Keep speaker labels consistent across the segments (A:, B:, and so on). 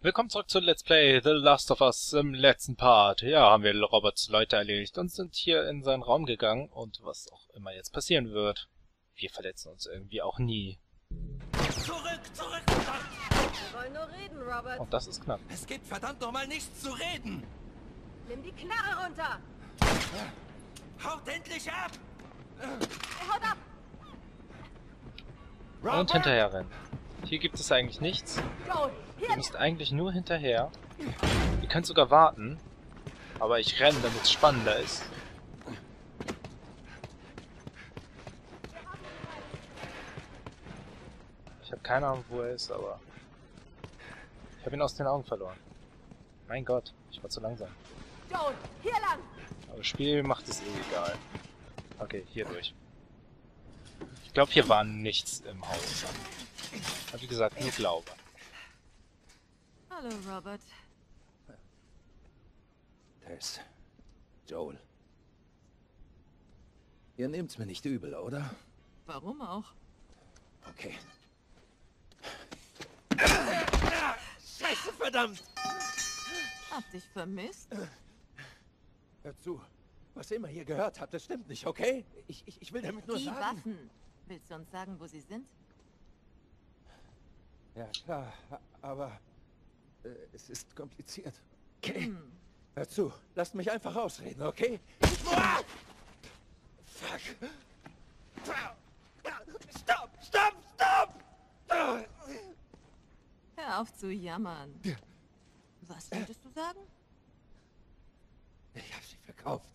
A: Willkommen zurück zu Let's Play The Last of Us im letzten Part. Ja, haben wir Roberts Leute erledigt und sind hier in seinen Raum gegangen und was auch immer jetzt passieren wird. Wir verletzen uns irgendwie auch nie.
B: Zurück, verdammt!
C: Wir wollen nur reden, Robert.
A: Und das ist knapp.
B: Es gibt verdammt nochmal nichts zu reden!
C: Nimm die Knarre runter.
B: Haut endlich ab!
C: Haut ab.
A: Und hinterher rennen. Hier gibt es eigentlich nichts.
C: Joel,
A: Ihr
C: hier.
A: müsst eigentlich nur hinterher. Ihr könnt sogar warten. Aber ich renne, damit es spannender ist. Ich habe keine Ahnung, wo er ist, aber... Ich habe ihn aus den Augen verloren. Mein Gott, ich war zu langsam.
C: Joel, hier lang.
A: Aber das Spiel macht es eh egal. Okay, hier durch. Ich glaube, hier war nichts im Haus. Aber wie gesagt, nur Glaube.
C: Hallo, Robert.
B: Tess. Joel. Ihr nehmt's mir nicht übel, oder?
C: Warum auch?
B: Okay. Scheiße, verdammt!
C: Hab dich vermisst?
B: Hört zu. Was ihr immer hier gehört habt, das stimmt nicht, okay? Ich will damit nur
C: Die
B: sagen...
C: Waffen. Willst du uns sagen, wo sie sind?
B: Ja, klar, aber... es ist kompliziert. Okay? Hört zu, lasst mich einfach ausreden, okay? Fuck! Stopp!
C: Hör auf zu jammern. Was wolltest du sagen?
B: Ich hab sie verkauft.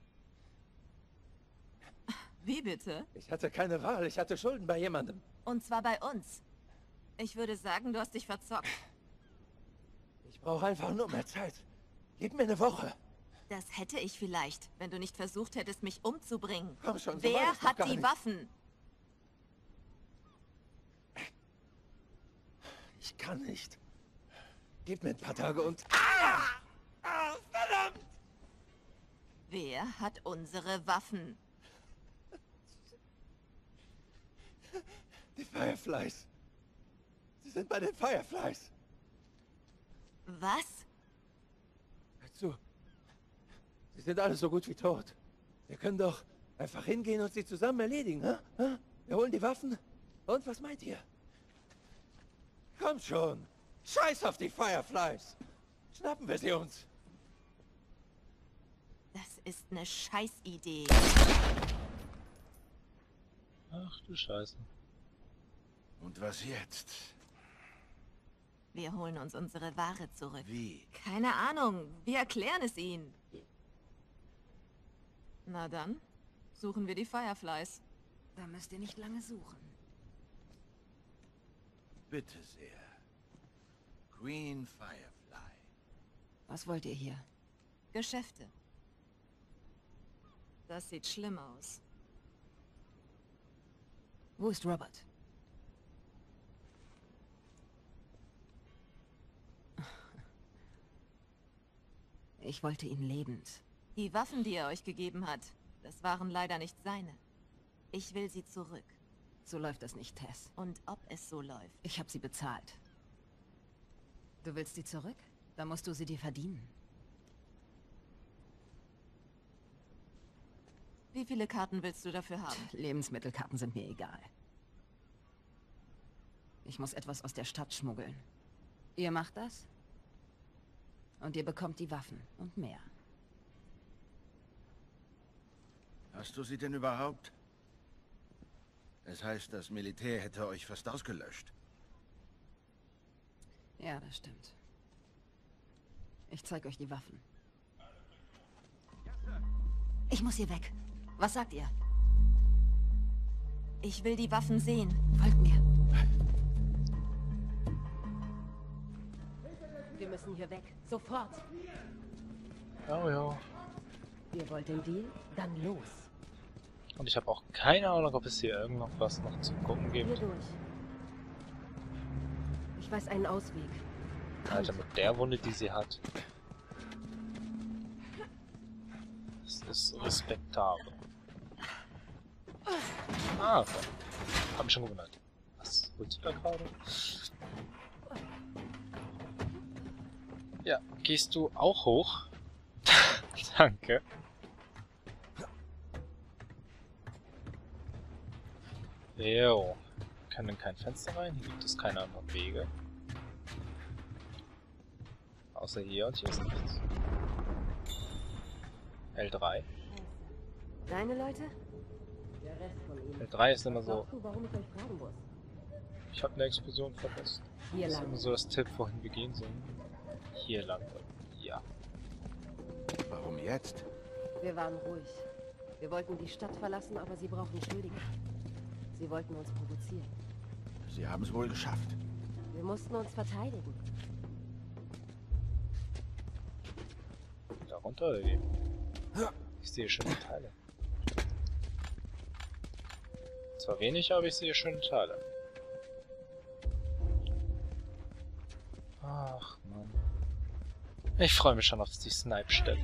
C: Wie bitte?
B: Ich hatte keine Wahl, ich hatte Schulden bei jemandem.
C: Und zwar bei uns. Ich würde sagen, du hast dich verzockt.
B: Ich brauche einfach nur mehr Zeit. Gib mir eine Woche.
C: Das hätte ich vielleicht, wenn du nicht versucht hättest, mich umzubringen.
B: Komm schon, so war
C: Wer
B: das doch
C: hat
B: gar
C: die
B: nicht.
C: Waffen?
B: Ich kann nicht. Gib mir ein paar Tage und... verdammt!
C: Wer hat unsere Waffen?
B: Die Fireflies. Sie sind bei den Fireflies.
C: Was?
B: Hör zu. Sie sind alle so gut wie tot. Wir können doch einfach hingehen und sie zusammen erledigen, hä? Wir holen die Waffen. Und was meint ihr? Komm schon. Scheiß auf die Fireflies. Schnappen wir sie uns.
C: Das ist eine Scheißidee.
A: Ach du Scheiße.
B: Und was jetzt?
C: Wir holen uns unsere Ware zurück.
B: Wie?
C: Keine Ahnung. Wir erklären es ihnen. Na dann, suchen wir die Fireflies.
D: Da müsst ihr nicht lange suchen.
B: Bitte sehr. Queen Firefly.
D: Was wollt ihr hier?
C: Geschäfte. Das sieht schlimm aus.
D: Wo ist Robert? Ich wollte ihn lebend.
C: Die Waffen, die er euch gegeben hat, das waren leider nicht seine. Ich will sie zurück.
D: So läuft das nicht, Tess.
C: Und ob es so läuft.
D: Ich habe sie bezahlt. Du willst sie zurück? Dann musst du sie dir verdienen.
C: Wie viele Karten willst du dafür haben?
D: Lebensmittelkarten sind mir egal. Ich muss etwas aus der Stadt schmuggeln. Ihr macht das? Und ihr bekommt die Waffen und mehr.
E: Hast du sie denn überhaupt? Es heißt, das Militär hätte euch fast ausgelöscht.
D: Ja, das stimmt. Ich zeige euch die Waffen. Ich muss hier weg. Was sagt ihr?
C: Ich will die Waffen sehen.
D: Folgt mir.
F: Wir müssen hier weg. Sofort.
A: Oh ja.
F: Ihr wollt den Deal? Dann los.
A: Und ich habe auch keine Ahnung, ob es hier irgendwas noch zu gucken
F: Hier
A: gibt.
F: durch. Ich weiß einen Ausweg.
A: Alter, mit der Wunde, die sie hat. Das ist respektabel. Ah, okay. Hab mich schon gewundert. Was holst du da gerade? Ja, gehst du auch hoch? Danke. Jo. Kann in kein Fenster rein? Hier gibt es keine anderen Wege. Außer hier und hier ist nichts. L3.
F: Deine Leute? Der Rest von ihnen.
A: L3 ist immer so.
F: Glaubst du, warum ich euch fragen muss?
A: Ich habe eine Explosion verpasst.
F: Hier
A: Das ist
F: lang.
A: immer so das Tipp, wohin wir gehen sollen. Hier lang. Ja.
E: Warum jetzt?
F: Wir waren ruhig. Wir wollten die Stadt verlassen, aber sie brauchen Schuldige. Sie wollten uns provozieren.
E: Sie haben es wohl geschafft.
F: Wir mussten uns verteidigen.
A: Darunter oder wie? Ich sehe schöne Teile. Zwar wenig, aber ich sehe schöne Teile. Ach Mann. Ich freue mich schon auf die Snipe-Stelle.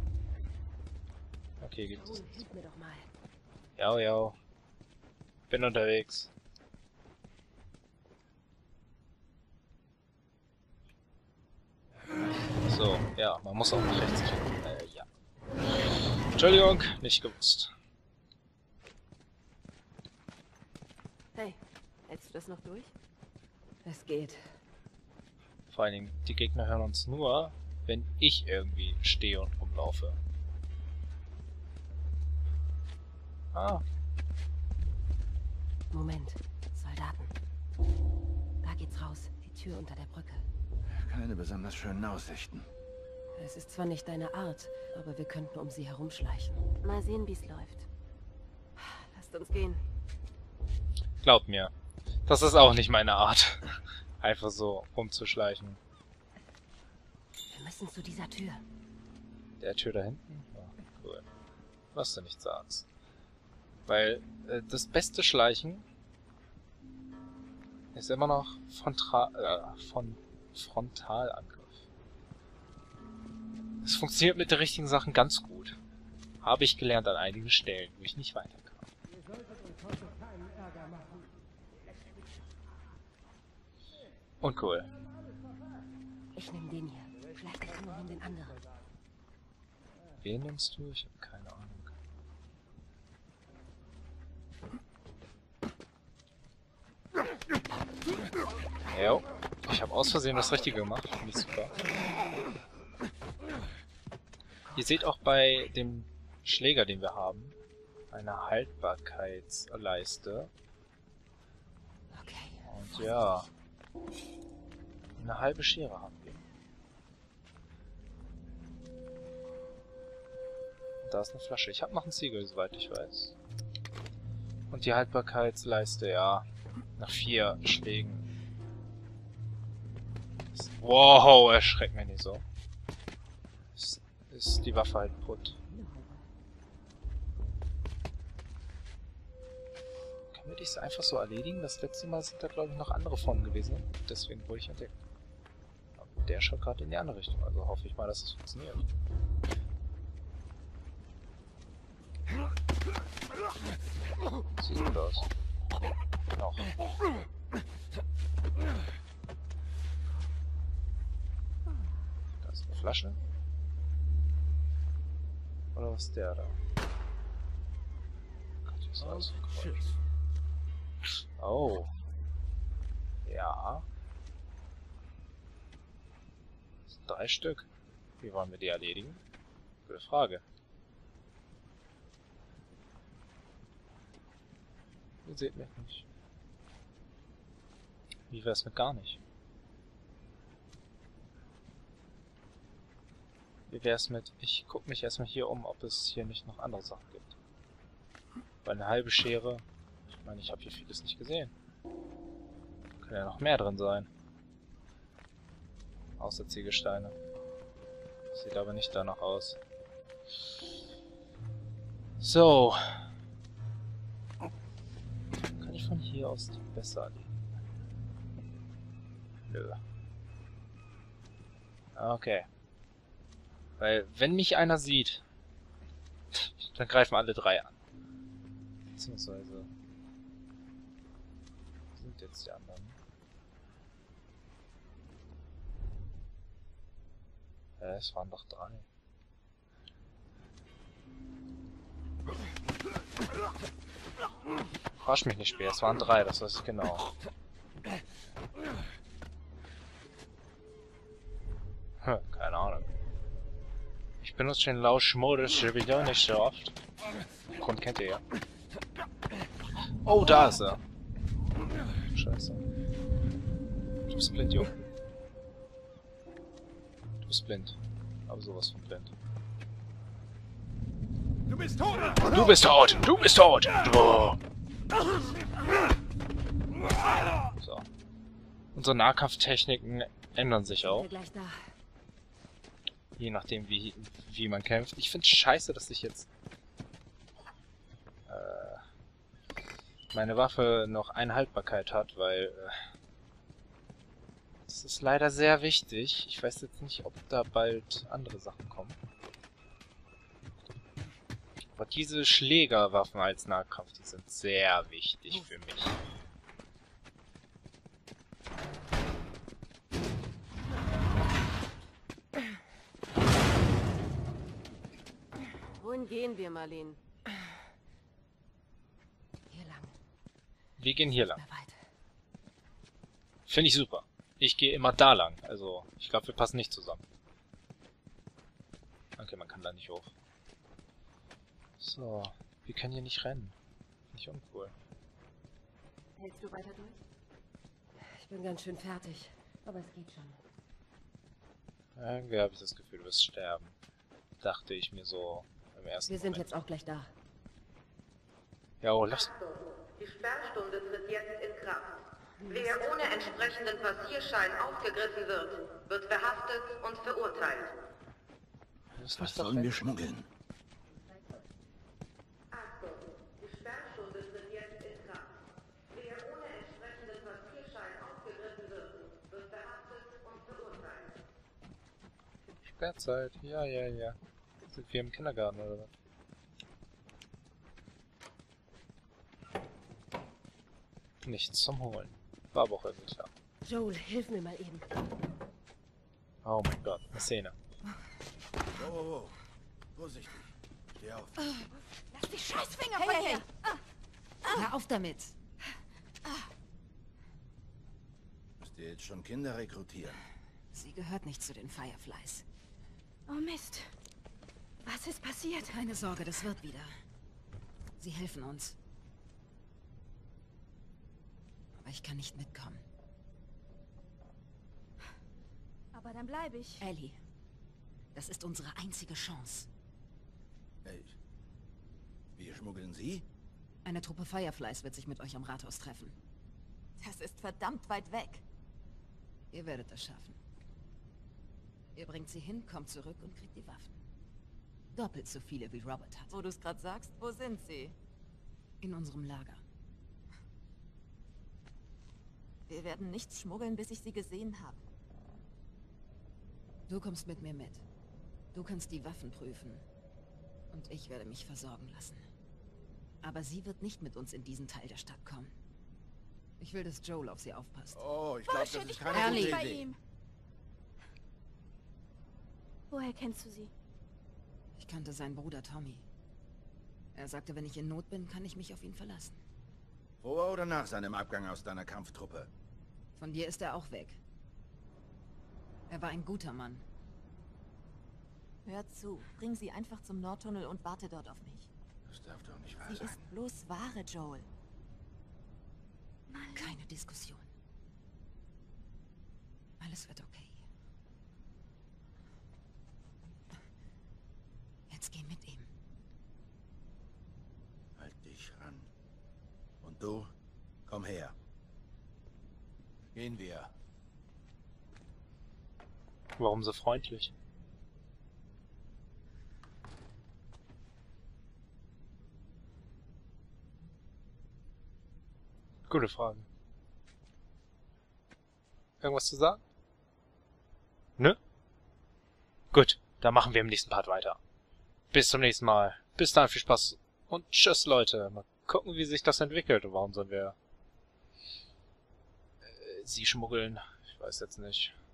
A: Okay, gibt es.
F: Hilf mir doch mal.
A: Ja, ja. Bin unterwegs. So, ja, man muss auch nach rechts klicken. Ja. Entschuldigung, nicht gewusst.
F: Hey, hältst du das noch durch? Es geht.
A: Vor allen Dingen, die Gegner hören uns nur, wenn ich irgendwie stehe und rumlaufe. Ah,
F: Moment, Soldaten. Da geht's raus, die Tür unter der Brücke.
E: Keine besonders schönen Aussichten.
F: Es ist zwar nicht deine Art, aber wir könnten um sie herumschleichen. Mal sehen, wie es läuft. Lasst uns gehen.
A: glaub mir. Das ist auch nicht meine Art. Einfach so rumzuschleichen.
F: Wir müssen zu dieser Tür.
A: Der Tür da hinten? Ja, cool. Was du nicht sagst. Weil das beste Schleichen ist immer noch Frontalangriff. Es funktioniert mit den richtigen Sachen ganz gut. Habe ich gelernt an einigen Stellen, wo ich nicht weiterkam. Und cool.
F: Ich nehme den hier. Vielleicht der andere nimmt den anderen.
A: Wen nimmst du? Ich habe keine Ahnung. Jo, ich habe aus Versehen das Richtige gemacht. Finde ich super. Ihr seht auch bei dem Schläger, den wir haben, eine Haltbarkeitsleiste.
F: Okay.
A: Und ja, eine halbe Schere haben wir. Und da ist eine Flasche. Ich habe noch einen Ziegel, soweit ich weiß. Und die Haltbarkeitsleiste, ja, nach 4 Schlägen. Wow, erschreckt mich nicht so. Ist die Waffe halt putt. Können wir dies einfach so erledigen? Das letzte Mal sind da, glaube ich, noch andere von gewesen. Deswegen wurde ich entdeckt. Aber der schaut gerade in die andere Richtung. Also hoffe ich mal, dass es funktioniert. Sieht gut aus. Noch. Da ist eine Flasche. Oder was ist der da? Gott, was ist das für ein Geräusch? Oh. Ja. Das sind 3 Stück. Wie wollen wir die erledigen? Gute Frage. Ihr seht mich nicht. Wie wär's mit gar nicht? Wie wär's mit, ich guck mich erstmal hier um, ob es hier nicht noch andere Sachen gibt. Weil eine halbe Schere, ich meine, ich habe hier vieles nicht gesehen. Kann ja noch mehr drin sein. Außer Ziegelsteine. Sieht aber nicht danach aus. So. Kann ich von hier aus die besser erledigen? Nö. Okay. Weil, wenn mich einer sieht, dann greifen alle 3 an. Beziehungsweise... Wo sind jetzt die anderen? Es waren doch 3. Rasch mich nicht, Spiel. Es waren 3, das weiß ich genau. Keine Ahnung. Ich benutze den Lauschmodus wieder nicht so oft. Den Grund kennt ihr ja. Oh, da ist er. Scheiße. Du bist blind, Junge. Du bist blind. Aber sowas von blind.
B: Du bist tot!
A: Du bist tot! Du bist tot! Oh. So. Unsere Nahkampftechniken ändern sich auch.
F: Sind wir gleich da.
A: Je nachdem, wie man kämpft. Ich finde es scheiße, dass ich jetzt meine Waffe noch eine Haltbarkeit hat, weil das ist leider sehr wichtig. Ich weiß jetzt nicht, ob da bald andere Sachen kommen. Aber diese Schlägerwaffen als Nahkampf, die sind sehr wichtig für mich.
F: Wohin gehen wir, Marlene? Hier lang.
A: Wir gehen hier lang.
F: Mehr weit.
A: Finde ich super. Ich gehe immer da lang. Also, ich glaube, wir passen nicht zusammen. Okay, man kann da nicht hoch. So, wir können hier nicht rennen. Nicht uncool.
F: Hältst du weiter durch? Ich bin ganz schön fertig, aber es geht schon.
A: Irgendwie habe ich das Gefühl, du wirst sterben. Dachte ich mir so im ersten
F: Wir sind
A: Moment.
F: jetzt auch gleich da.
A: Ja, oh, lass...
G: Die Sperrstunde tritt jetzt in Kraft. Wer ohne entsprechenden Passierschein aufgegriffen wird, wird verhaftet und verurteilt.
E: Was sollen wir schmuggeln?
G: Achtung, die Sperrstunde tritt jetzt in Kraft. Wer ohne entsprechenden Passierschein aufgegriffen wird, wird verhaftet und verurteilt.
A: Sperrzeit. Ja, ja, ja. Sind wir im Kindergarten oder was? Nichts zum Holen. War aber auch irgendwie klar.
F: Joel, hilf mir mal eben.
A: Oh mein Gott, eine Szene.
E: Oh. Vorsichtig. Steh auf.
C: Lass die Scheißfinger von mir!
D: Hör auf damit!
E: Müsst ihr jetzt schon Kinder rekrutieren?
D: Sie gehört nicht zu den Fireflies.
C: Oh Mist. Was ist passiert?
D: Keine Sorge, das wird wieder. Sie helfen uns. Aber ich kann nicht mitkommen.
C: Aber dann bleibe ich.
D: Ellie, das ist unsere einzige Chance.
E: Hey, wir schmuggeln sie?
D: Eine Truppe Fireflies wird sich mit euch am Rathaus treffen.
C: Das ist verdammt weit weg.
D: Ihr werdet es schaffen. Ihr bringt sie hin, kommt zurück und kriegt die Waffen. Doppelt so viele, wie Robert hat.
C: Wo du es gerade sagst, wo sind sie?
D: In unserem Lager.
C: Wir werden nichts schmuggeln, bis ich sie gesehen habe.
D: Du kommst mit mir mit. Du kannst die Waffen prüfen. Und ich werde mich versorgen lassen. Aber sie wird nicht mit uns in diesen Teil der Stadt kommen. Ich will, dass Joel auf sie aufpasst.
E: Oh, ich glaube, das ist keine
D: Ellie.
E: gute
C: bei
E: Idee.
C: ihm. Woher kennst du sie?
D: Ich kannte seinen Bruder Tommy. Er sagte, wenn ich in Not bin, kann ich mich auf ihn verlassen.
E: Vor oder nach seinem Abgang aus deiner Kampftruppe?
D: Von dir ist er auch weg. Er war ein guter Mann.
C: Hör zu, bring sie einfach zum Nordtunnel und warte dort auf mich.
E: Das darf doch nicht wahr
C: Sie
E: sein.
C: ist bloß Ware, Joel.
D: Keine Diskussion. Alles wird okay. Jetzt geh mit ihm.
E: Halt dich ran. Und du, komm her. Gehen wir.
A: Warum so freundlich? Gute Frage. Irgendwas zu sagen? Ne? Gut, dann machen wir im nächsten Part weiter. Bis zum nächsten Mal. Bis dann, viel Spaß und tschüss, Leute. Mal gucken, wie sich das entwickelt und warum sollen wir sie schmuggeln. Ich weiß jetzt nicht.